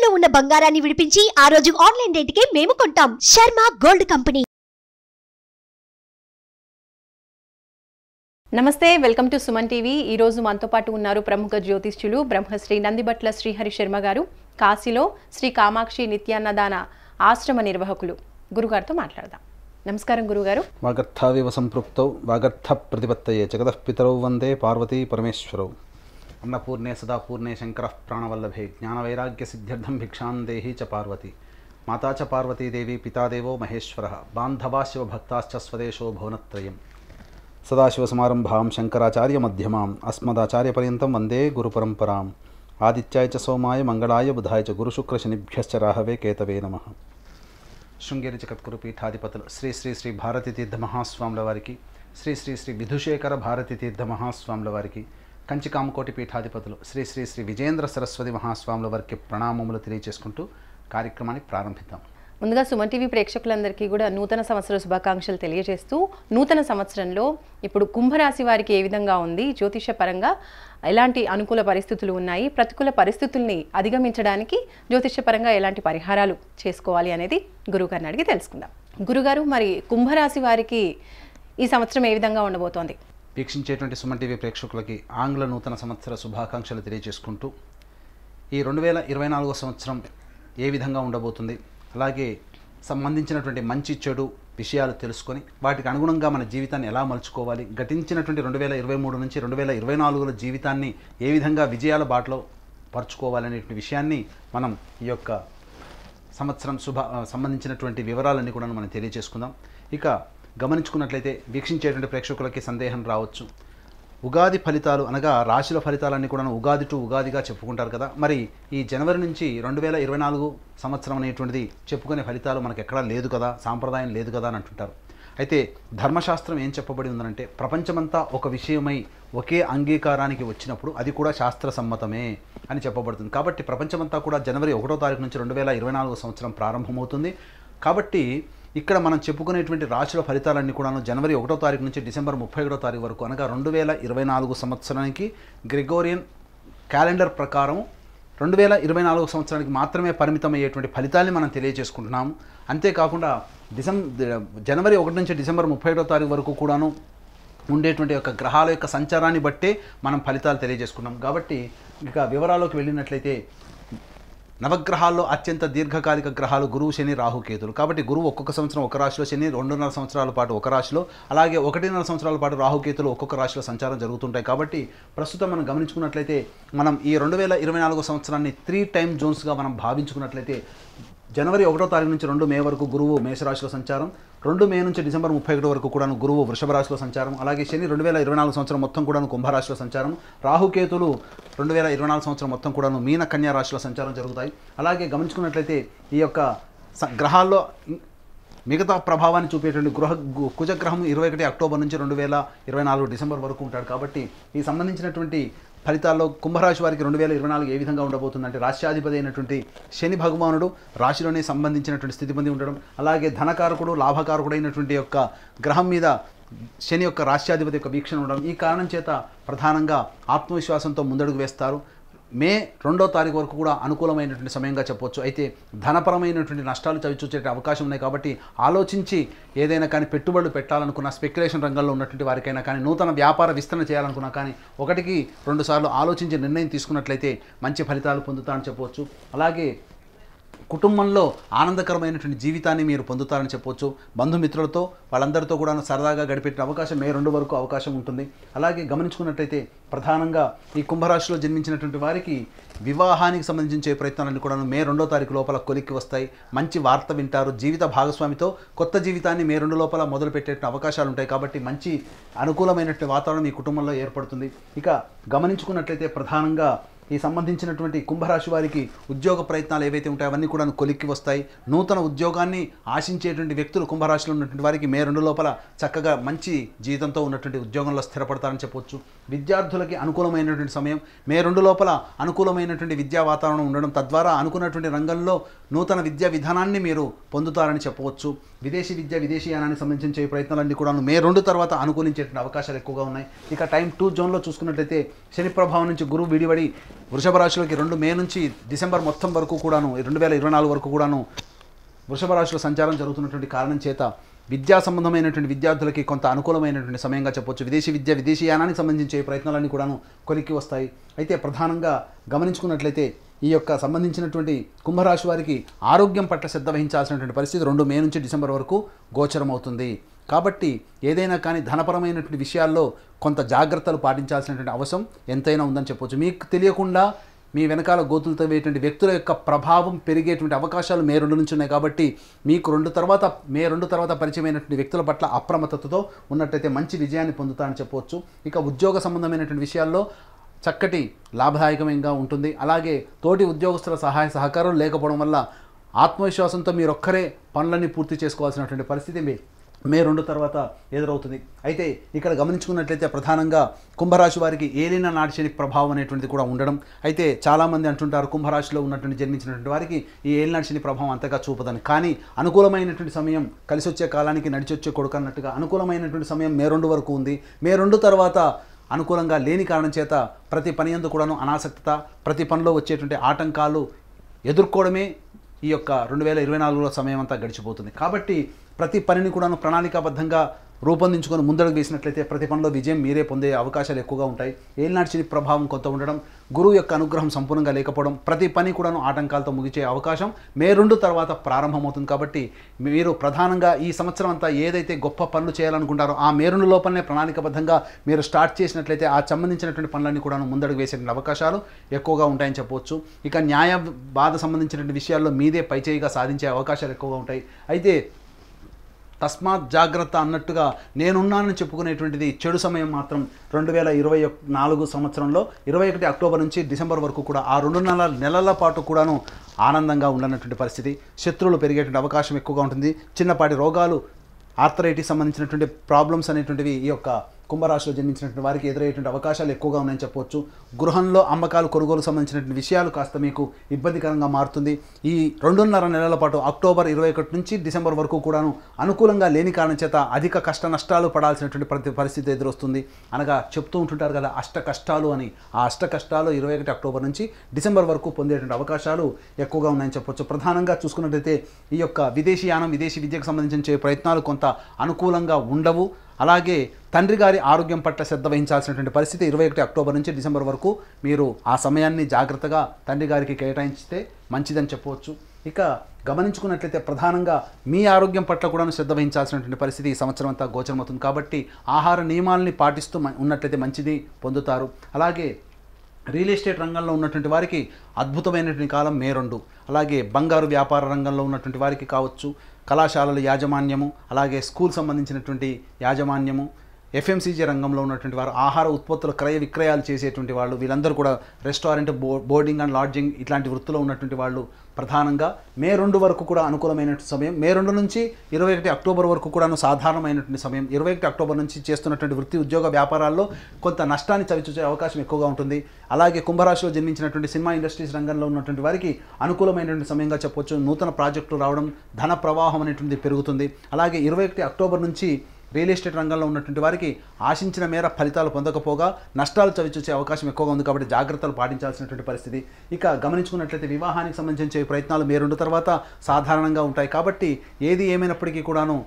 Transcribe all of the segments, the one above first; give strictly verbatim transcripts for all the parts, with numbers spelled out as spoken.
తాకట్టులో ఉన్న బంగారాన్ని విడిపించి ఆ రోజు ఆన్లైన్ రేటుకే మేము కొంటాం. Sharma gold company. నమస్తే, వెల్కమ్ టు సుమన్ టీవీ. ఈ రోజు మనతో పాటు ఉన్నారు ప్రముఖ జ్యోతిష్యులు బ్రహ్మశ్రీ నందిబట్ల శ్రీహరి శర్మ గారు, కాశీలో శ్రీ కామాక్షి నిత్యాన్నదాన ఆశ్రమ నిర్వాహకులు. గురుగారితో మాట్లాడదాం. నమస్కారం గురుగారు. వాగర్థావివ సంపృక్తౌ వాగర్థ ప్రతిపత్తయే జగతః పితరౌ వందే పార్వతీ పరమేశ్వరౌ. అన్నపూర్ణే సదాపూర్ణే శంకరః ప్రాణవల్లభే జ్ఞానవైరాగ్య సిద్ధ్యర్థం భిక్షాం దేహి చ పార్వతి. మాతా చ పార్వతీదేవి పితాదేవో మహేశ్వరః బాంధవా శివభక్తాశ్చ స్వదేశో భువనత్రయం. సదాశివసమారంభాం శంకరాచార్య మధ్యమాం అస్మదాచార్యపర్యంతం వందే గురుపరంపరాం. ఆదిత్యాయ చ సోమాయ మంగళాయ బుధాయ చ గురుశుక్రశనిభ్యశ్చ రాహవే కేతవే నమః. శృంగేరి జగద్గురు పీఠాధిపతులు శ్రీ శ్రీ శ్రీ భారతీ తీర్థ మహాస్వాముల వారికి, శ్రీ శ్రీ శ్రీ విధుశేఖర భారతీ తీర్థ మహాస్వాముల వారికి, కంచి కామకోటి పీఠాధిపతులు శ్రీ శ్రీ శ్రీ విజేంద్ర సరస్వతి మహాస్వాముల వారికి ప్రణామములు తెలియజేసుకుంటూ కార్యక్రమాన్ని ప్రారంభిద్దాం. ముందుగా సుమన్ టీవీ ప్రేక్షకులందరికీ కూడా నూతన సంవత్సర శుభాకాంక్షలు తెలియజేస్తూ, నూతన సంవత్సరంలో ఇప్పుడు కుంభరాశి వారికి ఏ విధంగా ఉంది, జ్యోతిష పరంగా ఎలాంటి అనుకూల పరిస్థితులు ఉన్నాయి, ప్రతికూల పరిస్థితుల్ని అధిగమించడానికి జ్యోతిష పరంగా ఎలాంటి పరిహారాలు చేసుకోవాలి అనేది గురుగారిని అడిగి తెలుసుకుందాం. గురుగారు, మరి కుంభరాశి వారికి ఈ సంవత్సరం ఏ విధంగా ఉండబోతోంది? వీక్షించేటువంటి సుమన్ టీవీ ప్రేక్షకులకి ఆంగ్ల నూతన సంవత్సర శుభాకాంక్షలు తెలియజేసుకుంటూ, ఈ రెండు వేల ఇరవై నాలుగో సంవత్సరం ఏ విధంగా ఉండబోతుంది, అలాగే సంబంధించినటువంటి మంచి చెడు విషయాలు తెలుసుకొని వాటికి అనుగుణంగా మన జీవితాన్ని ఎలా మలుచుకోవాలి, గతించినటువంటి రెండు వేల ఇరవై మూడు నుంచి రెండు వేల ఇరవై నాలుగులో జీవితాన్ని ఏ విధంగా విజయాల బాటలో పరుచుకోవాలనేటువంటి విషయాన్ని మనం ఈ యొక్క సంవత్సరం శుభ సంబంధించినటువంటి వివరాలన్నీ కూడా మనం తెలియజేసుకుందాం. ఇక గమనించుకున్నట్లయితే వీక్షించేటువంటి ప్రేక్షకులకి సందేహం రావచ్చు, ఉగాది ఫలితాలు అనగా రాశుల ఫలితాలన్నీ కూడా ఉగాది టు ఉగాదిగా చెప్పుకుంటారు కదా, మరి ఈ జనవరి నుంచి రెండు వేల ఇరవై నాలుగు సంవత్సరం అనేటువంటిది చెప్పుకునే ఫలితాలు మనకు ఎక్కడా లేదు కదా, సాంప్రదాయం లేదు కదా అని అంటుంటారు. అయితే ధర్మశాస్త్రం ఏం చెప్పబడి ఉందంటే, ప్రపంచమంతా ఒక విషయమై ఒకే అంగీకారానికి వచ్చినప్పుడు అది కూడా శాస్త్ర సమ్మతమే అని చెప్పబడుతుంది. కాబట్టి ప్రపంచమంతా కూడా జనవరి ఒకటో తారీఖు నుంచి రెండు వేల ఇరవై నాలుగు సంవత్సరం ప్రారంభమవుతుంది. కాబట్టి ఇక్కడ మనం చెప్పుకునేటువంటి రాశుల ఫలితాలన్నీ కూడాను జనవరి ఒకటో తారీఖు నుంచి డిసెంబర్ ముప్పై ఒకటో తారీఖు వరకు అనగా రెండు వేల ఇరవై నాలుగు సంవత్సరానికి గ్రెగోరియన్ క్యాలెండర్ ప్రకారం రెండు వేల ఇరవై నాలుగు సంవత్సరానికి మాత్రమే పరిమితమయ్యేటువంటి ఫలితాన్ని మనం తెలియజేసుకుంటున్నాము. అంతేకాకుండా డిసెంబర్ జనవరి ఒకటి నుంచి డిసెంబర్ ముప్పై ఒకటో తారీఖు వరకు కూడాను ఉండేటువంటి యొక్క గ్రహాల యొక్క సంచారాన్ని బట్టే మనం ఫలితాలు తెలియజేసుకున్నాం. కాబట్టి ఇక వివరాల్లోకి వెళ్ళినట్లయితే, నవగ్రహాల్లో అత్యంత దీర్ఘకాలిక గ్రహాలు గురువు, శని, రాహుకేతులు. కాబట్టి గురువు ఒక్కొక్క సంవత్సరం ఒక రాశిలో, శని రెండున్నర సంవత్సరాల పాటు ఒక రాశిలో, అలాగే ఒకటిన్నర సంవత్సరాల పాటు రాహుకేతులు ఒక్కొక్క రాశిలో సంచారం జరుగుతుంటాయి. కాబట్టి ప్రస్తుతం మనం గమనించుకున్నట్లయితే, మనం ఈ రెండు వేల ఇరవై నాలుగో సంవత్సరాన్ని త్రీ టైమ్ జోన్స్గా మనం భావించుకున్నట్లయితే, జనవరి ఒకటో తారీఖు నుంచి రెండు మే వరకు గురువు మేషరాశిలో సంచారం, రెండు మే నుంచి డిసెంబర్ ముప్పై ఒకటి వరకు కూడా గురువు వృషభ రాశిలో సంచారం, అలాగే శని రెండు వేల ఇరవై నాలుగు సంవత్సరం మొత్తం కూడా కుంభరాశిలో సంచారం, రాహుకేతులు రెండు వేల ఇరవై నాలుగు సంవత్సరం మొత్తం కూడా మీన కన్యా రాశిలో సంచారం జరుగుతాయి. అలాగే గమనించుకున్నట్లయితే ఈ యొక్క గ్రహాల్లో మిగతా ప్రభావాన్ని చూపేటువంటి గృహ కుజగ్రహం ఇరవై ఒకటి అక్టోబర్ నుంచి రెండు వేల ఇరవై నాలుగు డిసెంబర్ వరకు ఉంటాడు. కాబట్టి ఈ సంబంధించినటువంటి ఫలితాల్లో కుంభరాశి వారికి రెండు వేల ఇరవై నాలుగు ఏ విధంగా ఉండబోతుందంటే, రాష్ట్రాధిపతి అయినటువంటి శని భగవానుడు రాశిలోనే సంబంధించినటువంటి స్థితి పొంది ఉండడం, అలాగే ధనకారకుడు లాభకారకుడు అయినటువంటి యొక్క గ్రహం మీద శని యొక్క రాష్ట్రాధిపతి యొక్క వీక్షణ ఉండడం, ఈ కారణం చేత ప్రధానంగా ఆత్మవిశ్వాసంతో ముందడుగు వేస్తారు. మే రెండో తారీఖు వరకు కూడా అనుకూలమైనటువంటి సమయంగా చెప్పవచ్చు. అయితే ధనపరమైనటువంటి నష్టాలు చవిచూచే అవకాశం ఉన్నాయి. కాబట్టి ఆలోచించి ఏదైనా కానీ పెట్టుబడులు పెట్టాలనుకున్న, స్పెక్యులేషన్ రంగంలో ఉన్నటువంటి వారికైనా కానీ, నూతన వ్యాపార విస్తరణ చేయాలనుకున్నా కానీ ఒకటికి రెండు సార్లు ఆలోచించి నిర్ణయం తీసుకున్నట్లయితే మంచి ఫలితాలు పొందుతారని చెప్పవచ్చు. అలాగే కుటుంబంలో ఆనందకరమైనటువంటి జీవితాన్ని మీరు పొందుతారని చెప్పవచ్చు. బంధుమిత్రులతో వాళ్ళందరితో కూడా సరదాగా గడిపే అవకాశం మే రెండు వరకు అవకాశం ఉంటుంది. అలాగే గమనించుకున్నట్లయితే ప్రధానంగా ఈ కుంభరాశిలో జన్మించినటువంటి వారికి వివాహానికి సంబంధించే ప్రయత్నాలన్నీ కూడా మే రెండో తారీఖు లోపల కొలిక్కి వస్తాయి. మంచి వార్త వింటారు. జీవిత భాగస్వామితో కొత్త జీవితాన్ని మే రెండు లోపల మొదలుపెట్టే అవకాశాలు ఉంటాయి. కాబట్టి మంచి అనుకూలమైనటువంటి వాతావరణం ఈ కుటుంబంలో ఏర్పడుతుంది. ఇక గమనించుకున్నట్లయితే ప్రధానంగా ఈ సంబంధించినటువంటి కుంభరాశి వారికి ఉద్యోగ ప్రయత్నాలు ఏవైతే ఉంటాయో అవన్నీ కూడా కొలిక్కి వస్తాయి. నూతన ఉద్యోగాన్ని ఆశించేటువంటి వ్యక్తులు కుంభరాశిలో ఉన్నటువంటి వారికి మే రెండు లోపల చక్కగా మంచి జీవితంతో ఉన్నటువంటి ఉద్యోగంలో స్థిరపడతారని చెప్పొచ్చు. విద్యార్థులకి అనుకూలమైనటువంటి సమయం మే రెండు లోపల అనుకూలమైనటువంటి విద్యా వాతావరణం ఉండడం, తద్వారా అనుకున్నటువంటి రంగంలో నూతన విద్యా విధానాన్ని మీరు పొందుతారని చెప్పవచ్చు. విదేశీ విద్య, విదేశీయానానికి సంబంధించిన ప్రయత్నాలన్నీ కూడా మే రెండు తర్వాత అనుకూలించేటువంటి అవకాశాలు ఎక్కువగా ఉన్నాయి. ఇక టైం టూ జోన్లో చూసుకున్నట్లయితే శని ప్రభావం నుంచి గురువు విడివడి వృషభ రాశిలోకి రెండు మే నుంచి డిసెంబర్ మొత్తం వరకు కూడాను రెండు వేల ఇరవై నాలుగు వరకు కూడాను వృషభ రాశిలో సంచారం జరుగుతున్నటువంటి కారణం చేత విద్యా సంబంధమైనటువంటి విద్యార్థులకి కొంత అనుకూలమైనటువంటి సమయంగా చెప్పొచ్చు. విదేశీ విద్య విదేశీ యానానికి సంబంధించే ప్రయత్నాలన్నీ కూడాను కొలిక్కి వస్తాయి. అయితే ప్రధానంగా గమనించుకున్నట్లయితే ఈ యొక్క సంబంధించినటువంటి కుంభరాశి వారికి ఆరోగ్యం పట్ల శ్రద్ధ వహించాల్సినటువంటి పరిస్థితి రెండు మే నుంచి డిసెంబర్ వరకు గోచరం అవుతుంది. కాబట్టి ఏదైనా కానీ ధనపరమైనటువంటి విషయాల్లో కొంత జాగ్రత్తలు పాటించాల్సినటువంటి అవసరం ఎంతైనా ఉందని చెప్పొచ్చు. మీకు తెలియకుండా మీ వెనకాల గోతులు తవ్వేటువంటి వ్యక్తుల యొక్క ప్రభావం పెరిగేటువంటి అవకాశాలు మే రెండు నుంచి ఉన్నాయి. కాబట్టి మీకు రెండు తర్వాత మే రెండు తర్వాత పరిచయమైనటువంటి వ్యక్తుల పట్ల అప్రమత్తతతో ఉన్నట్టయితే మంచి విజయాన్ని పొందుతారని చెప్పవచ్చు. ఇక ఉద్యోగ సంబంధమైనటువంటి విషయాల్లో చక్కటి లాభదాయకంగా ఉంటుంది. అలాగే తోటి ఉద్యోగస్తుల సహాయ సహకారం లేకపోవడం వల్ల ఆత్మవిశ్వాసంతో మీరొక్కరే పనులన్నీ పూర్తి చేసుకోవాల్సినటువంటి పరిస్థితి మీ మే రెండు తర్వాత ఎదురవుతుంది. అయితే ఇక్కడ గమనించుకున్నట్లయితే ప్రధానంగా కుంభరాశి వారికి ఏలిన నాటి శని ప్రభావం అనేటువంటిది కూడా ఉండడం. అయితే చాలామంది అంటుంటారు కుంభరాశిలో ఉన్నటువంటి జన్మించినటువంటి వారికి ఈ ఏలినాటి శని ప్రభావం అంతగా చూపదని. కానీ అనుకూలమైనటువంటి సమయం కలిసి వచ్చే కాలానికి నడిచొచ్చే కొడుకు అన్నట్టుగా అనుకూలమైనటువంటి సమయం మే రెండు వరకు ఉంది. మే రెండు తర్వాత అనుకూలంగా లేని కారణం చేత ప్రతి పని యందు కూడాను అనాసక్తత, ప్రతి పనిలో వచ్చేటువంటి ఆటంకాలు ఎదుర్కోవడమే ఈ యొక్క రెండు వేల ఇరవై నాలుగులో సమయం అంతా గడిచిపోతుంది. కాబట్టి ప్రతి పనిని కూడాను ప్రణాళికాబద్ధంగా రూపొందించుకొని ముందడుగు వేసినట్లయితే ప్రతి పనిలో విజయం మీరే పొందే అవకాశాలు ఎక్కువగా ఉంటాయి. ఏలినాటి శని ప్రభావం కొంత ఉండడం, గురువు యొక్క అనుగ్రహం సంపూర్ణంగా లేకపోవడం, ప్రతి పని కూడాను ఆటంకాలతో ముగిచే అవకాశం మే రెండు తర్వాత ప్రారంభమవుతుంది. కాబట్టి మీరు ప్రధానంగా ఈ సంవత్సరం అంతా ఏదైతే గొప్ప పనులు చేయాలనుకుంటారో ఆ మే రెండు లోపలనే ప్రణాళికబద్ధంగా మీరు స్టార్ట్ చేసినట్లయితే ఆ సంబంధించినటువంటి పనులన్నీ కూడాను ముందడుగు వేసేటువంటి అవకాశాలు ఎక్కువగా ఉంటాయని చెప్పవచ్చు. ఇక న్యాయ బాధ సంబంధించినటువంటి విషయాల్లో మీదే పైచేయిగా సాధించే అవకాశాలు ఎక్కువగా ఉంటాయి. అయితే తస్మాత్ జాగ్రత్త అన్నట్టుగా నేనున్నానని చెప్పుకునేటువంటిది చెడు సమయం మాత్రం రెండు వేల ఇరవై నాలుగు సంవత్సరంలో ఇరవై ఒకటి అక్టోబర్ నుంచి డిసెంబర్ వరకు కూడా ఆ రెండున్నర నెలల పాటు కూడాను ఆనందంగా ఉండనటువంటి పరిస్థితి, శత్రువులు పెరిగేటువంటి అవకాశం ఎక్కువగా ఉంటుంది. చిన్నపాటి రోగాలు, ఆర్థరైటిస్ సంబంధించినటువంటి ప్రాబ్లమ్స్ అనేటువంటివి ఈ యొక్క కుంభరాశిలో జన్మించినటువంటి వారికి ఎదురయ్యేటువంటి అవకాశాలు ఎక్కువగా ఉన్నాయని చెప్పవచ్చు. గృహంలో అమ్మకాలు కొనుగోలు సంబంధించినటువంటి విషయాలు కాస్త మీకు ఇబ్బందికరంగా మారుతుంది. ఈ రెండున్నర నెలల పాటు అక్టోబర్ ఇరవై ఒకటి నుంచి డిసెంబర్ వరకు కూడాను అనుకూలంగా లేని కారణం చేత అధిక కష్ట నష్టాలు పడాల్సినటువంటి ప్రతి పరిస్థితి ఎదురొస్తుంది. అనగా చెప్తూ ఉంటుంటారు కదా అష్ట కష్టాలు అని. ఆ అష్ట కష్టాలు ఇరవై ఒకటి అక్టోబర్ నుంచి డిసెంబర్ వరకు పొందేటువంటి అవకాశాలు ఎక్కువగా ఉన్నాయని చెప్పవచ్చు. ప్రధానంగా చూసుకున్నట్లయితే ఈ యొక్క విదేశీ యానం, విదేశీ విద్యకు సంబంధించిన ప్రయత్నాలు కొంత అనుకూలంగా ఉండవు. అలాగే తండ్రి గారి ఆరోగ్యం పట్ల శ్రద్ధ వహించాల్సినటువంటి పరిస్థితి ఇరవై ఒకటి అక్టోబర్ నుంచి డిసెంబర్ వరకు మీరు ఆ సమయాన్ని జాగ్రత్తగా తండ్రి గారికి కేటాయించితే మంచిదని చెప్పవచ్చు. ఇక గమనించుకున్నట్లయితే ప్రధానంగా మీ ఆరోగ్యం పట్ల కూడా శ్రద్ధ వహించాల్సినటువంటి పరిస్థితి ఈ సంవత్సరం అంతా గోచరమవుతుంది. కాబట్టి ఆహార నియమాలని పాటిస్తూ ఉన్నట్లయితే మంచిది పొందుతారు. అలాగే రియల్ ఎస్టేట్ రంగంలో ఉన్నటువంటి వారికి అద్భుతమైనటువంటి కాలం మే రెండు. అలాగే బంగారు వ్యాపార రంగంలో ఉన్నటువంటి వారికి కావచ్చు, కళాశాలల యాజమాన్యము, అలాగే స్కూల్ సంబంధించినటువంటి యాజమాన్యము, ఎఫ్ఎంసీజీ రంగంలో ఉన్నటువంటి వారు, ఆహార ఉత్పత్తుల క్రయ విక్రయాలు చేసేటువంటి వాళ్ళు, వీళ్ళందరూ కూడా రెస్టారెంట్, బో బోర్డింగ్ అండ్ లాడ్జింగ్ ఇట్లాంటి వృత్తిలో ఉన్నటువంటి వాళ్ళు ప్రధానంగా మే రెండు వరకు కూడా అనుకూలమైనటువంటి సమయం. మే రెండు నుంచి ఇరవై ఒకటి అక్టోబర్ వరకు కూడాను సాధారణమైనటువంటి సమయం. ఇరవై ఒకటి అక్టోబర్ నుంచి చేస్తున్నటువంటి వృత్తి ఉద్యోగ వ్యాపారాల్లో కొంత నష్టాన్ని చవిచూసే అవకాశం ఎక్కువగా ఉంటుంది. అలాగే కుంభరాశిలో జన్మించినటువంటి సినిమా ఇండస్ట్రీస్ రంగంలో ఉన్నటువంటి వారికి అనుకూలమైనటువంటి సమయంగా చెప్పొచ్చు. నూతన ప్రాజెక్టులు రావడం, ధన ప్రవాహం అనేటువంటిది పెరుగుతుంది. అలాగే ఇరవై ఒకటి అక్టోబర్ నుంచి రియల్ ఎస్టేట్ రంగంలో ఉన్నటువంటి వారికి ఆశించిన మేర ఫలితాలు పొందకపోగా నష్టాలు చవిచూసే అవకాశం ఎక్కువగా ఉంది. కాబట్టి జాగ్రత్తలు పాటించాల్సినటువంటి పరిస్థితి. ఇక గమనించుకున్నట్లయితే వివాహానికి సంబంధించే ప్రయత్నాలు మే రెండు తర్వాత సాధారణంగా ఉంటాయి. కాబట్టి ఏది ఏమైనప్పటికీ కూడాను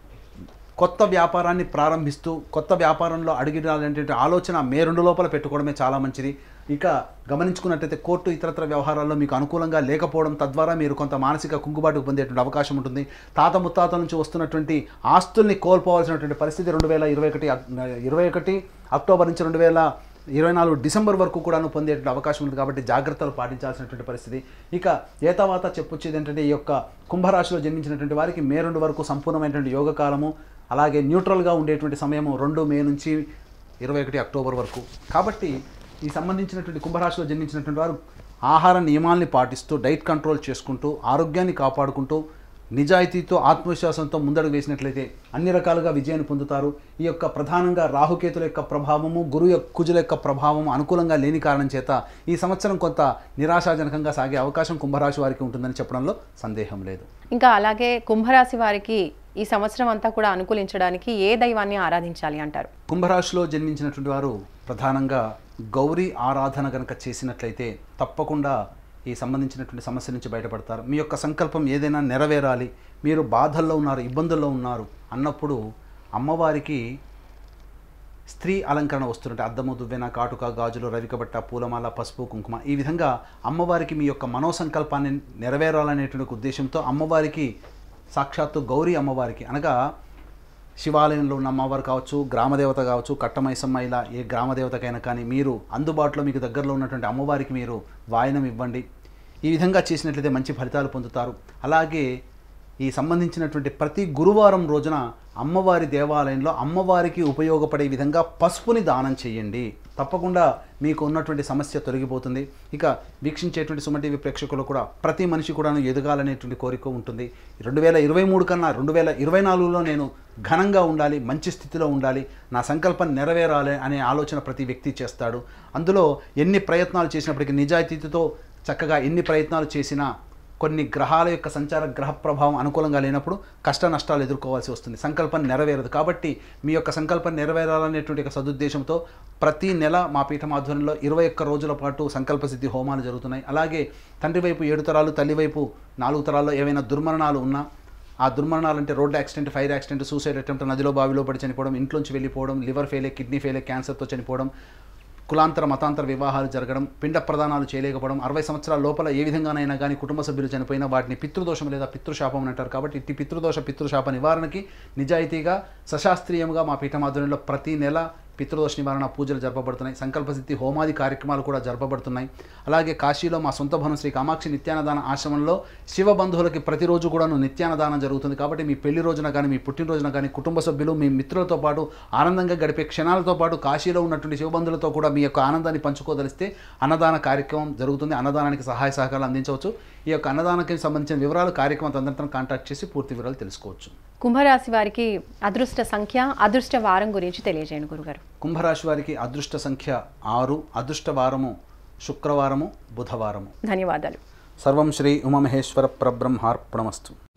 కొత్త వ్యాపారాన్ని ప్రారంభిస్తూ కొత్త వ్యాపారంలో అడిగిరాలనేటువంటి ఆలోచన మే రెండు లోపల పెట్టుకోవడమే చాలా మంచిది. ఇక గమనించుకున్నట్లయితే కోర్టు ఇతరత్ర వ్యవహారాల్లో మీకు అనుకూలంగా లేకపోవడం, తద్వారా మీరు కొంత మానసిక కుంగుబాటుకు పొందేటువంటి అవకాశం ఉంటుంది. తాత ముత్తాతల నుంచి వస్తున్నటువంటి ఆస్తుల్ని కోల్పోవాల్సినటువంటి పరిస్థితి రెండు వేల ఇరవై ఒకటి ఇరవై ఒకటి అక్టోబర్ నుంచి రెండు వేల ఇరవై నాలుగు డిసెంబర్ వరకు కూడాను పొందేటువంటి అవకాశం ఉంది. కాబట్టి జాగ్రత్తలు పాటించాల్సినటువంటి పరిస్థితి. ఇక ఏతావాత చెప్పొచ్చేది ఏంటంటే ఈ యొక్క కుంభరాశిలో జన్మించినటువంటి వారికి మే రెండు వరకు సంపూర్ణమైనటువంటి యోగకాలము, అలాగే న్యూట్రల్గా ఉండేటువంటి సమయము రెండు మే నుంచి ఇరవై ఒకటి అక్టోబర్ వరకు. కాబట్టి ఈ సంబంధించినటువంటి కుంభరాశిలో జన్మించినటువంటి వారు ఆహార నియమాల్ని పాటిస్తూ డైట్ కంట్రోల్ చేసుకుంటూ ఆరోగ్యాన్ని కాపాడుకుంటూ నిజాయితీతో ఆత్మవిశ్వాసంతో ముందడుగు వేసినట్లయితే అన్ని రకాలుగా విజయాన్ని పొందుతారు. ఈ యొక్క ప్రధానంగా రాహుకేతుల యొక్క ప్రభావము, గురు యొక్క కుజుల యొక్క ప్రభావము అనుకూలంగా లేని కారణం చేత ఈ సంవత్సరం కొంత నిరాశాజనకంగా సాగే అవకాశం కుంభరాశి వారికి ఉంటుందని చెప్పడంలో సందేహం లేదు. ఇంకా అలాగే కుంభరాశి వారికి ఈ సంవత్సరం అంతా కూడా అనుకూలించడానికి ఏ దైవాన్ని ఆరాధించాలి అంటారు? కుంభరాశిలో జన్మించినటువంటి వారు ప్రధానంగా గౌరీ ఆరాధన కనుక చేసినట్లయితే తప్పకుండా ఈ సంబంధించినటువంటి సమస్య నుంచి బయటపడతారు. మీ యొక్క సంకల్పం ఏదైనా నెరవేరాలి, మీరు బాధల్లో ఉన్నారు, ఇబ్బందుల్లో ఉన్నారు అన్నప్పుడు అమ్మవారికి స్త్రీ అలంకరణ వస్తుంటే అద్దము, దువ్వెన, కాటుక, గాజులు, రవికబట్ట, పూలమాల, పసుపు, కుంకుమ ఈ విధంగా అమ్మవారికి మీ యొక్క మనోసంకల్పాన్ని నెరవేరాలనేటువంటి ఉద్దేశంతో అమ్మవారికి సాక్షాత్తు గౌరీ అమ్మవారికి అనగా శివాలయంలో ఉన్న అమ్మవారు కావచ్చు, గ్రామదేవత కావచ్చు, కట్టమైసమ్మ ఇలా ఏ గ్రామదేవతకైనా కానీ మీరు అందుబాటులో మీకు దగ్గరలో ఉన్నటువంటి అమ్మవారికి మీరు వాయనం ఇవ్వండి. ఈ విధంగా చేసినట్లయితే మంచి ఫలితాలు పొందుతారు. అలాగే ఈ సంబంధించినటువంటి ప్రతి గురువారం రోజున అమ్మవారి దేవాలయంలో అమ్మవారికి ఉపయోగపడే విధంగా పసుపుని దానం చేయండి. తప్పకుండా మీకు ఉన్నటువంటి సమస్య తొలగిపోతుంది. ఇక వీక్షించేటువంటి సుమన్ టీవీ ప్రేక్షకులు కూడా ప్రతి మనిషి కూడా ఎదగాలనేటువంటి కోరిక ఉంటుంది. రెండు వేల ఇరవై మూడు కన్నా రెండు వేల ఇరవై నాలుగులో నేను ఘనంగా ఉండాలి, మంచి స్థితిలో ఉండాలి, నా సంకల్పం నెరవేరాలి అనే ఆలోచన ప్రతి వ్యక్తి చేస్తాడు. అందులో ఎన్ని ప్రయత్నాలు చేసినప్పటికీ నిజాయితీతో చక్కగా ఎన్ని ప్రయత్నాలు చేసినా కొన్ని గ్రహాల యొక్క సంచార గ్రహ ప్రభావం అనుకూలంగా లేనప్పుడు కష్ట నష్టాలు ఎదుర్కోవాల్సి వస్తుంది, సంకల్పం నెరవేరదు. కాబట్టి మీ యొక్క సంకల్పం నెరవేరాలనేటువంటి ఒక సదుద్దేశంతో ప్రతి నెల మా పీఠం ఆధ్వర్యంలో ఇరవై ఒక్క రోజుల పాటు సంకల్ప సిద్ధి హోమాలు జరుగుతున్నాయి. అలాగే తండ్రి వైపు ఏడు తరాలు, తల్లి వైపు నాలుగు తరాల్లో ఏవైనా దుర్మరణాలు ఉన్నా, ఆ దుర్మరణాలు అంటే road accident, fire accident, suicide attempt, నదిలో బావిలో పడి చనిపోవడం, ఇంట్లోంచి వెళ్ళిపోవడం, లివర్ ఫెయిలే, కిడ్నీ ఫెయిలే, క్యాన్సర్తో చనిపోవడం, కులాంతర మతాంతర వివాహాలు జరగడం, పిండ ప్రదానాలు చేయలేకపోవడం, అరవై సంవత్సరాల లోపల ఏ విధంగానైనా కానీ కుటుంబ సభ్యులు చనిపోయినా వాటిని పితృదోషం లేదా పితృశాపం అని అంటారు. కాబట్టి ఇట్టి పితృదోష పితృశాప నివారణకి నిజాయితీగా సశాస్త్రీయంగా మా పీఠం ఆధ్వర్యంలో ప్రతి నెల పితృదోష నివారణ పూజలు జరపబడుతున్నాయి. సంకల్పసిద్ధి హోమాది కార్యక్రమాలు కూడా జరపబడుతున్నాయి. అలాగే కాశీలో మా సొంత భవనం శ్రీ కామాక్షి నిత్యానదాన ఆశ్రమంలో శివ బంధువులకి ప్రతిరోజు కూడాను నిత్యానదానం జరుగుతుంది. కాబట్టి మీ పెళ్లి రోజున కానీ, మీ పుట్టినరోజున కానీ కుటుంబ సభ్యులు, మీ మిత్రులతో పాటు ఆనందంగా గడిపే క్షణాలతో పాటు కాశీలో ఉన్నటువంటి శివబంధువులతో కూడా మీ యొక్క ఆనందాన్ని పంచుకోదలిస్తే అన్నదాన కార్యక్రమం జరుగుతుంది. అన్నదానానికి సహాయ సహకారాలు అందించవచ్చు. ఈ యొక్క అన్నదానానికి సంబంధించిన వివరాలు కార్యక్రమం తదనంతరం కాంటాక్ట్ చేసి పూర్తి వివరాలు తెలుసుకోవచ్చు. కుంభరాశి వారికి అదృష్ట సంఖ్య, అదృష్ట వారం గురించి తెలియజేయండి గురుగారు. కుంభరాశి వారికి అదృష్ట సంఖ్య ఆరు, అదృష్ట వారము శుక్రవారము, బుధవారము. ధన్యవాదాలు. సర్వం శ్రీ ఉమామహేశ్వర పరబ్రహ్మార్పణమస్తు.